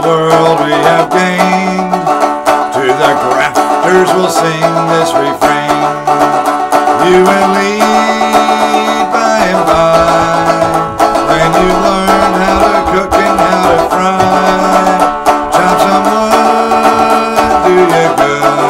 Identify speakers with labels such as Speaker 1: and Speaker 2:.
Speaker 1: world we have gained. To the grafters we'll sing this refrain. You will lead by and by, when you learn how to cook and how to fry. Chop some wood, do you good.